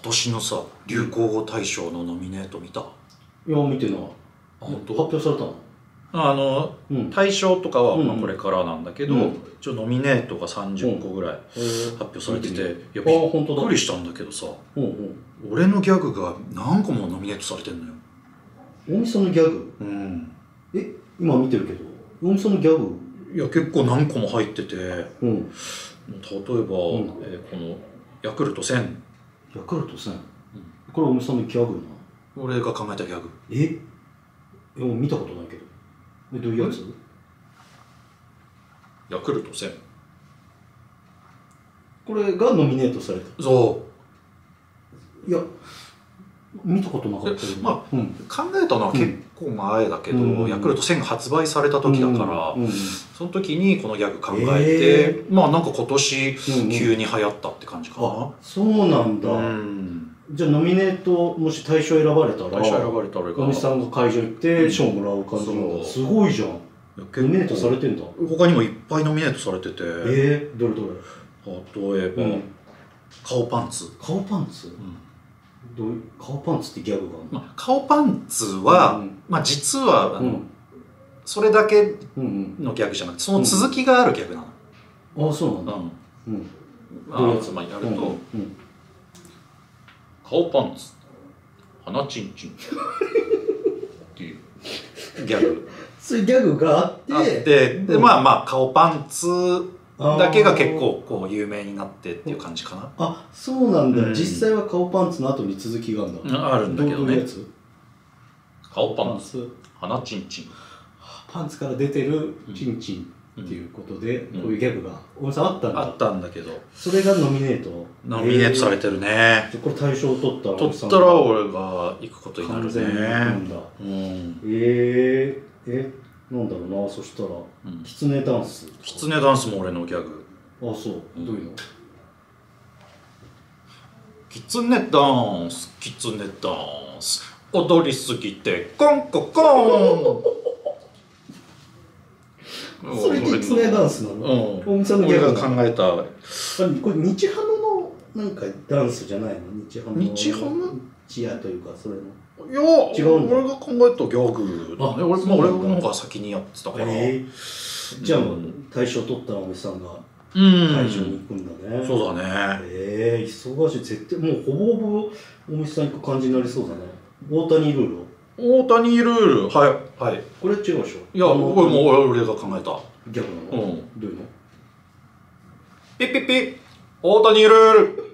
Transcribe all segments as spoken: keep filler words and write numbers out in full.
年のさ流行語大賞のノミネート見た？ いや見てない。 本当？ 発表されたの？ あの、うん、大賞とかはまあこれからなんだけど、うん、一応ノミネートがさんじゅっこぐらい発表されてて、うん、いやびっくりしたんだけどさ、うんうん、俺のギャグが何個もノミネートされてんのよ。 大見さんのギャグ？うん。え、今見てるけど大見さんのギャグ？ いや結構何個も入ってて、うん、例えば、うん、えー、このヤクルトせん。 ヤクルトせん、うん、これ大見さんのギャグなの？ 俺が考えたギャグ。 え？いや見たことないけど。え、どういうやつ？ ヤクルトせん。 これがノミネートされた？ そう。 いや見たことなかったけど、 まあ、うん、考えたのは結構前だけど、うん、ヤクルトせんが発売された時だから、うんうん、その時にこのギャグ考えて、えー、まあなんか今年急に流行ったって感じかな。うんうん、 あ、そうなんだ。うん、じゃあノミネートもし大賞選ばれたら、 大賞選ばれたら大見さんが会場行って賞もらう感じなんだ。すごいじゃん。ノミネートされてんだ。 他にもいっぱいノミネートされてて。 えー、どれどれ？ 例えば、うん、顔パンツ。 顔パンツ？うん、どういう顔パンツってギャグがあるの？ まあ、顔パンツは、うん、まあ実はあの、うん、それだけのギャグじゃなくてその続きがあるギャグなの。 うん、ああそうなんだ。うん。どういうやつ？ まあやると、うんうん、顔パンツ鼻チンチンっていうギャグ。 そういうギャグがあって、 あってで、うん、まあまあ顔パンツだけが結構こう有名になってっていう感じかな。 あ、そうなんだ、うん、実際は顔パンツの後に続きがあるんだ。 あるんだけどね。 どういうやつ？ 顔パンツ鼻チンチン。 パンツから出てるチンチンっていうことで、うん、こういうギャグが大見さんあったんだ。 あったんだけどそれがノミネート。 ノミネートされてるね。 これ大賞を取ったら取ったら俺が行くことになるね。 完全に行くんだ。うん、えー、えなんだろうな、そしたら、うん、キツネダンス。 キツネダンスも俺のギャグ。 あ、そう、うん、どういうの？ キツネダンス、キツネダンス、踊りすぎてコンココン。それキツネダンスなの？うん。大見さんのギャグが考えた。これ日ハムのなんかダンスじゃないの？日ハムの。 日ハム？ チアというかそれの。 いや、違う俺が考えたギャグだね。俺、まあ、俺の方が先にやってたから。えー、じゃあ、うん、大賞取った大見さんが会場に行くんだね。 うん、そうだね。 えー、忙しい。絶対もうほぼほぼ大見さん行く感じになりそうだね。大谷ルール。 大谷ルール、はいはい。 これ違うでしょ？ いや、これもう俺が考えたギャグなの？うん。どういうの？ ピッピッピッ大谷ルール。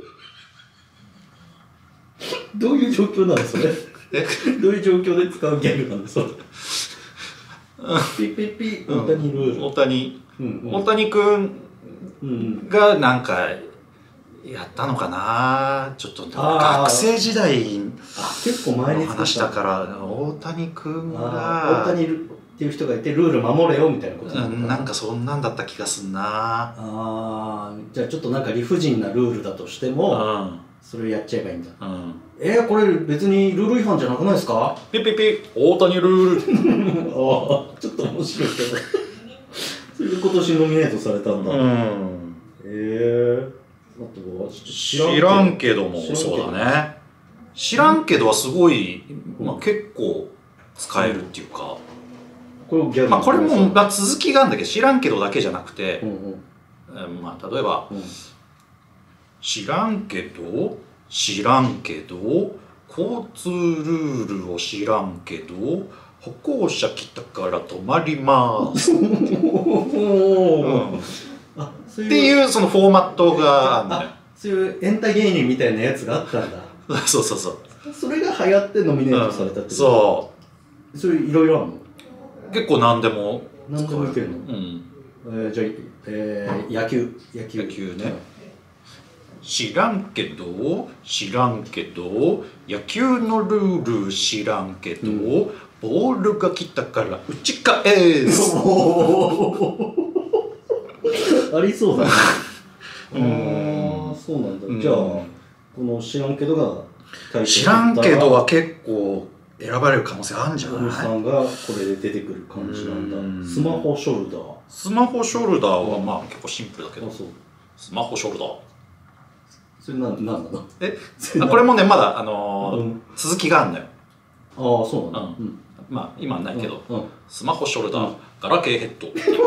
どういう状況なのそれ？えどういう状況で使うギャグなんですか？ピッピッピッ大谷ルール。 大谷、うんうん、大谷くんがなんかやったのかな。ちょっと学生時代結構前にの話だから大谷くんが大谷っていう人がいてルール守れよみたいなことなのかな。 うん、なんかそんなんだった気がすんな。 あー、じゃあちょっとなんか理不尽なルールだとしても、うん、それをやっちゃえばいいんだ。うん、えー、これ別にルール違反じゃなくないですか？ ピッピッピッ大谷ルール。 ああ、ちょっと面白いけど。それで今年ノミネートされたんだ。うん。えー、あとは知らんけどもそうだね。知らんけどはすごい、まあ、結構使えるっていうか。 これギャグ。 まあこれも、まあ、続きがあるんだけど知らんけどだけじゃなくて、うんうん、まあ例えば、うん、知らんけど知らんけど交通ルールを知らんけど歩行者来たから止まります、うん、あそういうっていうそのフォーマットがあるんだよ。 そういうエンタ芸人みたいなやつがあったんだ。 そうそうそう。 それが流行ってノミネートされたってこと、うん、そうそれいろいろあるの？ 結構何でも何でもいけるの？うん、えー、じゃあ、えー、野球野球野球ね、うん、知らんけど知らんけど野球のルール知らんけど、うん、ボールが来たから打ち返す。 ありそうだね。ああ、そうなんだ、うん、じゃあこの知らんけどが知らんけどは結構選ばれる可能性あるんじゃない？ 大見さんがこれで出てくる感じなんだ。んスマホショルダー。 スマホショルダーはまあ結構シンプルだけど、うん、スマホショルダーそれなんなんなの？ えあこれもねまだあのーうん、続きがあるんだよ。 ああそうなの、 うん、まあ今はないけど、 うんうん、 スマホショルダー、うん、ガラケーヘッド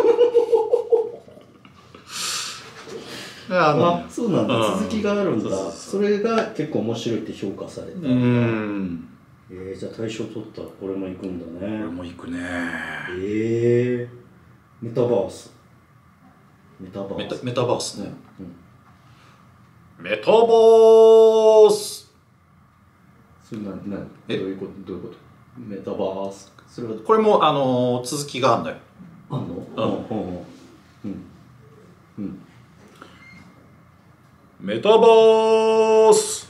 あそうなんだ、うん、続きがあるんだ。それが結構面白いって評価された。 うんえー、じゃあ大賞取ったらこれも行くんだね。 これも行くね。 えー、メタバースメタバースメタ、メタバースね、 うん、 メタバースそれななどういうことどういうことメタバースそれはこれもあのー、続きがあるんだよ。 あんの？うんうんうんうんメタバース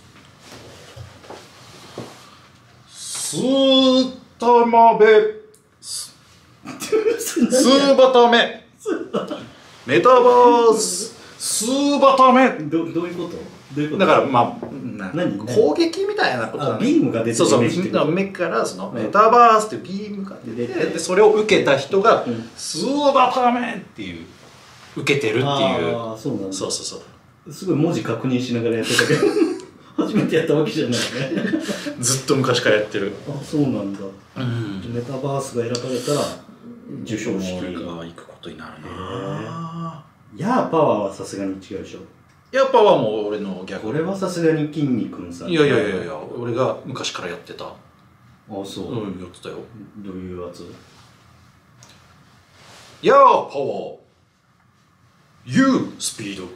スータマベスーバタメメタバーススーバタメどどういうことどういうことだからまあ何攻撃みたいなことだね。 ビームが出てる。 そうそう目からそのメタバースっていうビームが出てでそれを受けた人がスーバタメっていう受けてるっていう。 ああそうなんだ。 そうそうそうすごい文字確認しながらやってたけど初めてやったわけじゃないねずっと昔からやってる。 あそうなんだ、うん、メタバースが選ばれたら授賞式が行くことになるな。 ヤーパワーはさすがに違うでしょ。 ヤーパワーも俺の逆。 これはさすがに筋肉のさ。 いやいやいやいや俺が昔からやってた。あそううんやってたよ。 どういうやつ？ ヤーパワー You スピード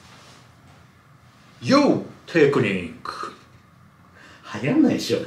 You テクニック流行んないでしょ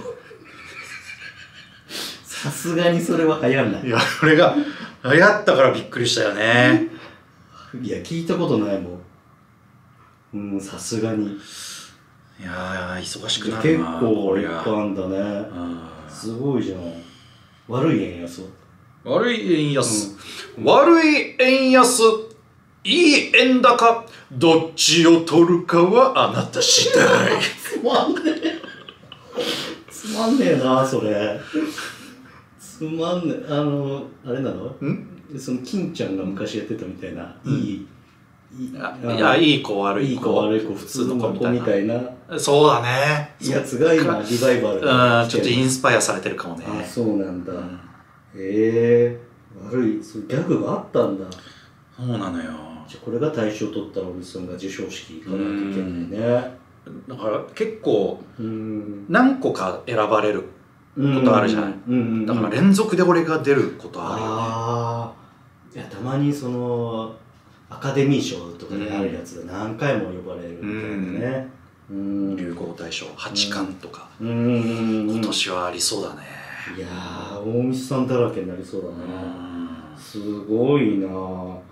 さすがにそれは流行んない。 いやこれが流行ったからびっくりしたよねいや聞いたことないもん。うんさすがに。いや忙しくなるな。 結構いっぱいあんだね、うん、すごいじゃん。悪い円安悪い円安、うん、悪い円安いい円高どっちを取るかはあなた次第つまんねえつまんねえなそれつまんねえ。あのあれなのんその金ちゃんが昔やってたみたいな、うん、いいいやいい子悪い子いい子悪い子普通の子みたいなそうだねやつが今リバイバルうんちょっとインスパイアされてるかもね。 あそうなんだ、うん、へえ悪いそうギャグがあったんだ。 そうなのよ。 じゃこれが大賞取ったら俺そんが授賞式行かなきゃいけないね。 だから結構何個か選ばれることあるじゃない。だから連続で俺が出ることあるよね。あいやたまにそのアカデミー賞とかであるやつで何回も呼ばれるみたいなね。 流行大賞はちかんとか今年はありそうだね。 いやー大西さんだらけになりそうだね。すごいな。